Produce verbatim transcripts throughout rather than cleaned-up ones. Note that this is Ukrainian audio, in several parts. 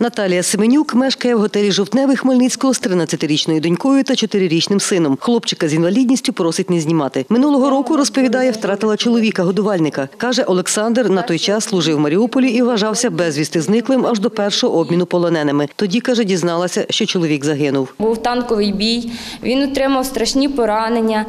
Наталія Семенюк мешкає в готелі «Жовтневий» Хмельницького з тринадцятирічною донькою та чотирирічним сином. Хлопчика з інвалідністю просить не знімати. Минулого року, розповідає, втратила чоловіка-годувальника. Каже, Олександр на той час служив в Маріуполі і вважався безвісти зниклим аж до першого обміну полоненими. Тоді, каже, дізналася, що чоловік загинув. Був танковий бій, він отримав страшні поранення.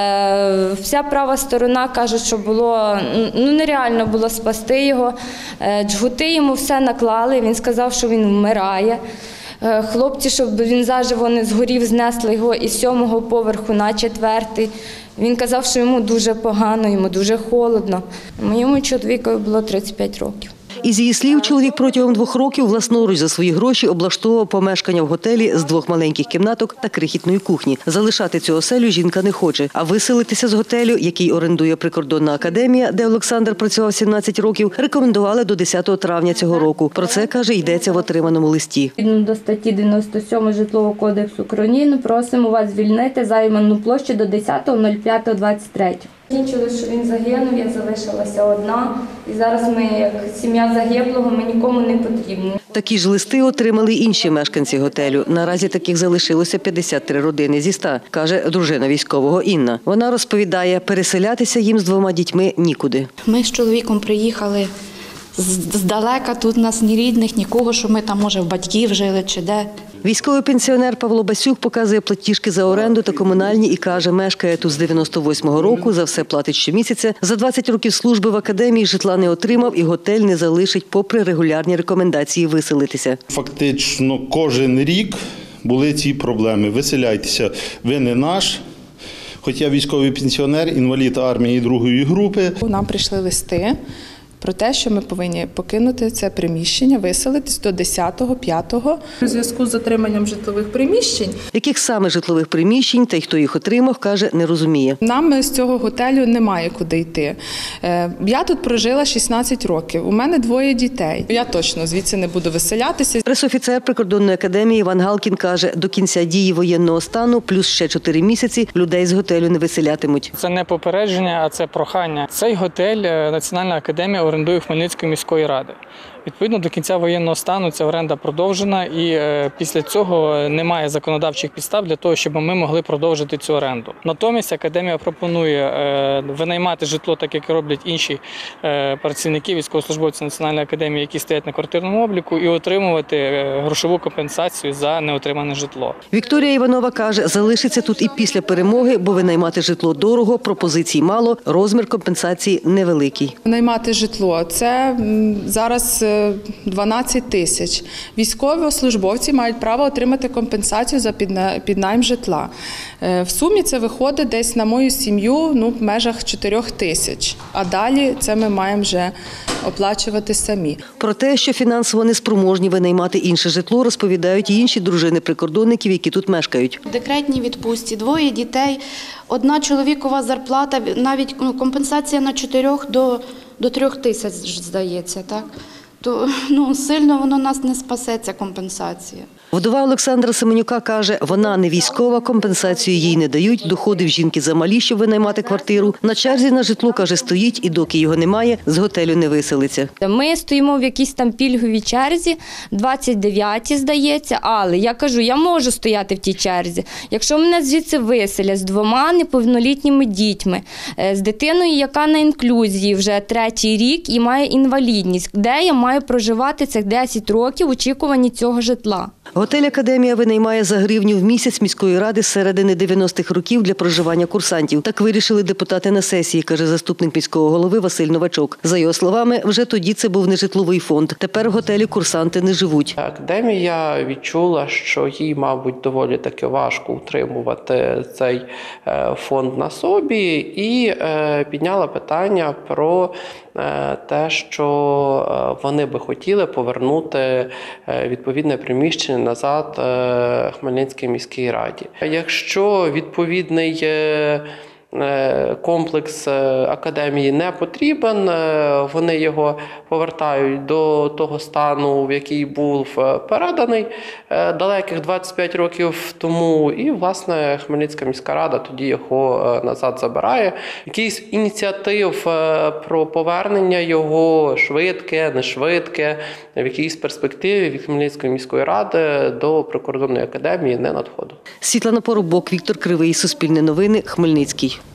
Вся права сторона, кажуть, що було, ну, нереально було спасти його. Джгути йому все наклали, він сказав, що він вмирає. Хлопці, щоб він заживо не згорів, знесли його із сьомого поверху на четвертий. Він казав, що йому дуже погано, йому дуже холодно. Моєму чоловікові було тридцять п'ять років. Із її слів, чоловік протягом двох років власноруч за свої гроші облаштовував помешкання в готелі з двох маленьких кімнаток та крихітної кухні. Залишати цю оселю жінка не хоче, а виселитися з готелю, який орендує прикордонна академія, де Олександр працював сімнадцять років, рекомендували до десятого травня цього року. Про це, каже, йдеться в отриманому листі. Відповідно до статті дев'яносто сьомої Житлового кодексу України просимо вас звільнити займану площу до десятого п'ятого двадцять третього. Кінчили, що він загинув, я залишилася одна. І зараз ми, як сім'я загиблого, ми нікому не потрібні. Такі ж листи отримали інші мешканці готелю. Наразі таких залишилося п'ятдесят три родини зі ста, каже дружина військового Інна. Вона розповідає, переселятися їм з двома дітьми нікуди. Ми з чоловіком приїхали здалека, тут у нас ні рідних, нікого, що ми там, може, в батьків жили чи де. Військовий пенсіонер Павло Басюк показує платіжки за оренду та комунальні і каже, мешкає тут з дев'яносто восьмого року, за все платить щомісяця. За двадцять років служби в академії житла не отримав і готель не залишить попри регулярні рекомендації виселитися. Фактично кожен рік були ці проблеми. Виселяйтеся, ви не наш. Хоч я військовий пенсіонер, інвалід армії другої групи. Нам прийшли листи про те, що ми повинні покинути це приміщення, виселитись до десятого п'ятого. У зв'язку з отриманням житлових приміщень. Яких саме житлових приміщень та й хто їх отримав, каже, не розуміє. Нам з цього готелю немає куди йти. Я тут прожила шістнадцять років, у мене двоє дітей. Я точно звідси не буду виселятися. Пресофіцер прикордонної академії Іван Галкін каже, до кінця дії воєнного стану плюс ще чотири місяці людей з готелю не виселятимуть. Це не попередження, а це прохання. Цей готель Національна академія орендує Хмельницької міської ради. Відповідно, до кінця воєнного стану ця оренда продовжена і е, після цього немає законодавчих підстав для того, щоб ми могли продовжити цю оренду. Натомість академія пропонує е, винаймати житло, так як роблять інші е, працівники, військовослужбовці Національної академії, які стоять на квартирному обліку, і отримувати е, грошову компенсацію за неотримане житло. Вікторія Іванова каже, залишиться тут і після перемоги, бо винаймати житло дорого, пропозицій мало, розмір компенсації невеликий. Винаймати житло – це зараз дванадцять тисяч. Військовослужбовці мають право отримати компенсацію за піднайм житла. В сумі це виходить десь на мою сім'ю ну, в межах чотирьох тисяч. А далі це ми маємо вже оплачувати самі. Про те, що фінансово неспроможні винаймати інше житло, розповідають і інші дружини прикордонників, які тут мешкають. В декретній відпустці, двоє дітей, одна чоловікова зарплата, навіть ну, компенсація на чотирьох до, до трьох тисяч, здається, так? То ну, сильно воно нас не спасе, ця компенсація. Вдова Олександра Семенюка каже, вона не військова, компенсацію їй не дають, доходи в жінки замалі, щоб винаймати квартиру. На черзі на житло, каже, стоїть і доки його немає, з готелю не виселиться. Ми стоїмо в якійсь там пільговій черзі, двадцять дев'ятій, здається, але я кажу, я можу стояти в тій черзі. Якщо мене звідси виселять з двома неповнолітніми дітьми, з дитиною, яка на інклюзії вже третій рік і має інвалідність, де я маю проживати цих десять років в очікуванні цього житла. Готель «Академія» винаймає за гривню в місяць міської ради з середини дев'яностих років для проживання курсантів. Так вирішили депутати на сесії, каже заступник міського голови Василь Новачок. За його словами, вже тоді це був не житловий фонд. Тепер в готелі курсанти не живуть. Академія відчула, що їй, мабуть, доволі таки важко утримувати цей фонд на собі і підняла питання про те, що вони би хотіли повернути відповідне приміщення назад Хмельницькій міській раді. Якщо відповідний комплекс академії не потрібен, вони його повертають до того стану, в який був переданий далеких двадцять п'ять років тому, і, власне, Хмельницька міська рада тоді його назад забирає. Якийсь ініціатив про повернення його швидке, не швидке, в якійсь перспективі від Хмельницької міської ради до прикордонної академії не надходило. Світлана Поробок, Віктор Кривий, Суспільне новини, Хмельницький.